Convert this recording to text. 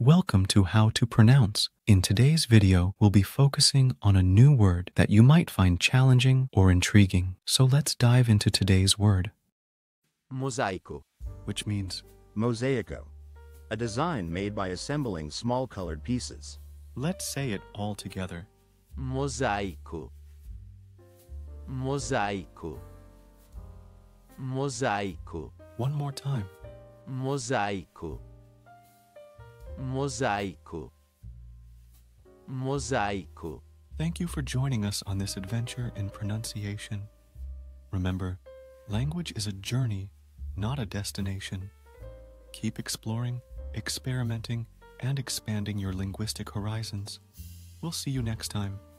Welcome to How to Pronounce. In today's video, we'll be focusing on a new word that you might find challenging or intriguing. So let's dive into today's word. Mosaico. Which means, Mosaico, a design made by assembling small colored pieces. let's say it all together. Mosaico. Mosaico. Mosaico. One more time. Mosaico. Mosaico. Mosaico. Thank you for joining us on this adventure in pronunciation. Remember, language is a journey, not a destination. Keep exploring, experimenting, and expanding your linguistic horizons. We'll see you next time.